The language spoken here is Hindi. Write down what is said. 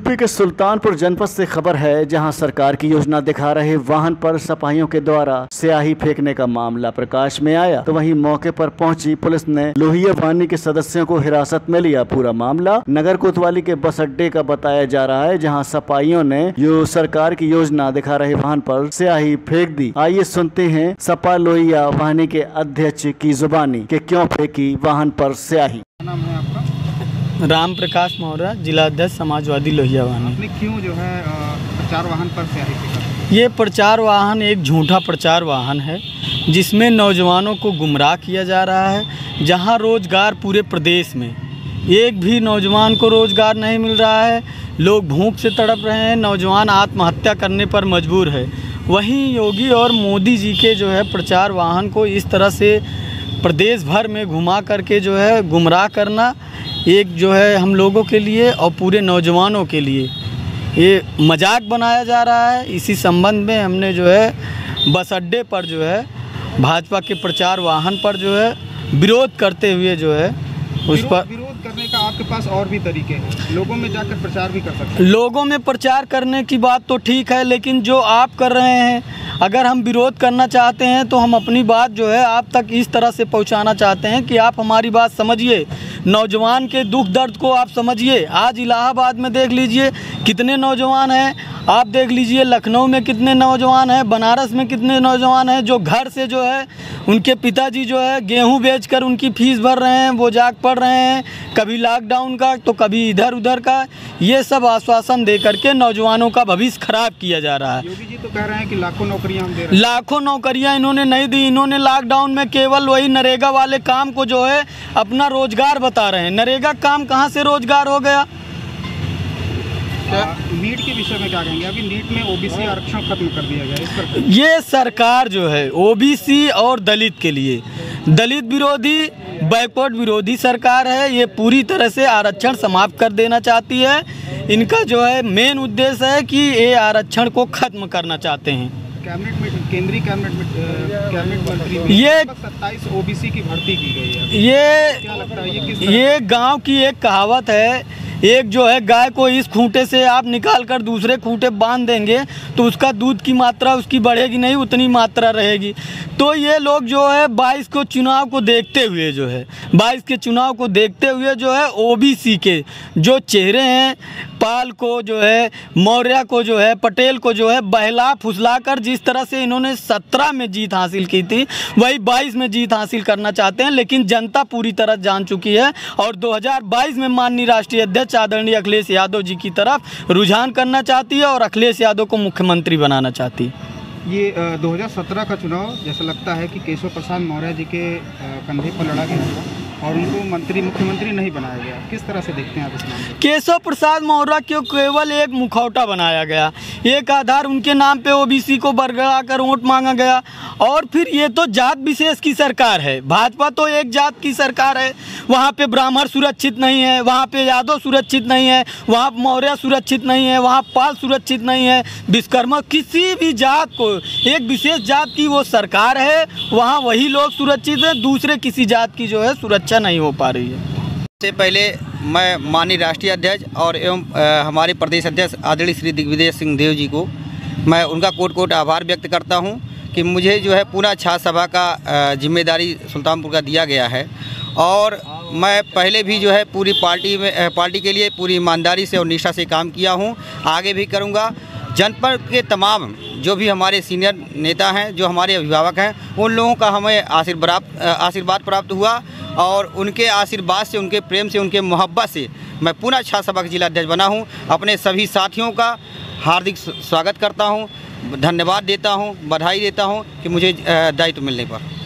यूपी के सुल्तानपुर जनपद से खबर है, जहां सरकार की योजना दिखा रहे वाहन पर सपाहियों के द्वारा स्याही फेंकने का मामला प्रकाश में आया। तो वहीं मौके पर पहुंची पुलिस ने लोहिया वाहिनी के सदस्यों को हिरासत में लिया। पूरा मामला नगर कोतवाली के बस अड्डे का बताया जा रहा है, जहां सपाहियों ने सरकार की योजना दिखा रहे वाहन पर स्याही फेंक दी। आइए सुनते हैं सपा लोहिया वाहिनी के अध्यक्ष की जुबानी कि क्यों फेंकी वाहन पर स्याही। नाम है आपका? राम प्रकाश मौर्य, जिला अध्यक्ष समाजवादी लोहिया वाहिनी। आपने क्यों जो है प्रचार वाहन पर स्याही फेंका? ये प्रचार वाहन एक झूठा प्रचार वाहन है, जिसमें नौजवानों को गुमराह किया जा रहा है। जहां रोजगार पूरे प्रदेश में एक भी नौजवान को रोजगार नहीं मिल रहा है, लोग भूख से तड़प रहे हैं, नौजवान आत्महत्या करने पर मजबूर है। वहीं योगी और मोदी जी के जो है प्रचार वाहन को इस तरह से प्रदेश भर में घुमा करके जो है गुमराह करना एक जो है हम लोगों के लिए और पूरे नौजवानों के लिए ये मजाक बनाया जा रहा है। इसी संबंध में हमने जो है बस अड्डे पर जो है भाजपा के प्रचार वाहन पर जो है विरोध करते हुए जो है उस पर विरोध करने का आपके पास और भी तरीके हैं, लोगों में जाकर प्रचार भी कर सकते हैं। लोगों में प्रचार करने की बात तो ठीक है, लेकिन जो आप कर रहे हैं, अगर हम विरोध करना चाहते हैं तो हम अपनी बात जो है आप तक इस तरह से पहुंचाना चाहते हैं कि आप हमारी बात समझिए, नौजवान के दुख दर्द को आप समझिए। आज इलाहाबाद में देख लीजिए कितने नौजवान हैं, आप देख लीजिए लखनऊ में कितने नौजवान हैं, बनारस में कितने नौजवान हैं जो घर से जो है उनके पिताजी जो है गेहूं बेचकर उनकी फीस भर रहे हैं, वो जाग पढ़ रहे हैं, कभी लॉकडाउन का तो कभी इधर उधर का। ये सब आश्वासन दे करके नौजवानों का भविष्य खराब किया जा रहा है। योगी जी तो कह रहे हैं कि लाखों नौकरियां हम दे रहे हैं। लाखों नौकरियां इन्होंने नहीं दी। इन्होंने लॉकडाउन में केवल वही नरेगा वाले काम को जो है अपना रोजगार बता रहे हैं। नरेगा काम कहां से रोजगार हो गया? नीट के विषय में क्या कहेंगे? अभी नीट में ओबीसी आरक्षण खत्म कर दिया गया, इस पर ये सरकार जो है ओबीसी और दलित के लिए दलित विरोधी, बैकवर्ड विरोधी सरकार है। ये पूरी तरह से आरक्षण समाप्त कर देना चाहती है। इनका जो है मेन उद्देश्य है कि ये आरक्षण को खत्म करना चाहते हैं। कैबिनेट में केंद्रीय कैबिनेट मंत्री में ये 27 ओबीसी की भर्ती की गई है। क्या लगता है ये गांव की एक कहावत है, एक जो है गाय को इस खूंटे से आप निकाल कर दूसरे खूंटे बांध देंगे तो उसका दूध की मात्रा उसकी बढ़ेगी नहीं, उतनी मात्रा रहेगी। तो ये लोग जो है 22 को चुनाव को देखते हुए जो है 22 के चुनाव को देखते हुए जो है ओबीसी के जो चेहरे हैं, पाल को जो है, मौर्य को जो है, पटेल को जो है बहला फुसला कर जिस तरह से इन्होंने 17 में जीत हासिल की थी, वही 22 में जीत हासिल करना चाहते हैं। लेकिन जनता पूरी तरह जान चुकी है और 2022 में माननीय राष्ट्रीय अध्यक्ष आदरणीय अखिलेश यादव जी की तरफ रुझान करना चाहती है और अखिलेश यादव को मुख्यमंत्री बनाना चाहती है। ये 2017 का चुनाव जैसा लगता है कि केशव प्रसाद मौर्य जी के कंधे पर लड़ा गया और उनको मुख्यमंत्री नहीं बनाया गया। किस तरह से देखते हैं आप इस मामले को? केशव प्रसाद मौर्य को केवल एक मुखौटा बनाया गया, एक आधार उनके नाम पे ओबीसी को बरगला कर वोट मांगा गया। और फिर ये तो जात विशेष की सरकार है। भाजपा तो एक जात की सरकार है, वहाँ पे ब्राह्मण सुरक्षित नहीं है, वहाँ पे यादव सुरक्षित नहीं है, वहाँ मौर्य सुरक्षित नहीं है, वहाँ पाल सुरक्षित नहीं है, विश्वकर्मा, किसी भी जात को, एक विशेष जात की वो सरकार है, वहाँ वही लोग सुरक्षित हैं, दूसरे किसी जात की जो है सुरक्षा नहीं हो पा रही है। सबसे पहले मैं माननीय राष्ट्रीय अध्यक्ष और एवं हमारे प्रदेश अध्यक्ष आदरणीय श्री दिग्विजय सिंह देव जी को मैं उनका कोट कोट आभार व्यक्त करता हूं कि मुझे जो है पूरा छात्र सभा का जिम्मेदारी सुल्तानपुर का दिया गया है। और मैं पहले भी जो है पूरी पार्टी के लिए पूरी ईमानदारी से और निष्ठा से काम किया हूं, आगे भी करूंगा। जनपद के तमाम जो भी हमारे सीनियर नेता हैं, जो हमारे अभिभावक हैं, उन लोगों का हमें आशीर्वाद प्राप्त हुआ और उनके आशीर्वाद से, उनके प्रेम से, उनके मोहब्बत से मैं पूरा छात्र सभा का जिला अध्यक्ष बना हूं। अपने सभी साथियों का हार्दिक स्वागत करता हूं, धन्यवाद देता हूं, बधाई देता हूं कि मुझे दायित्व मिलने पर।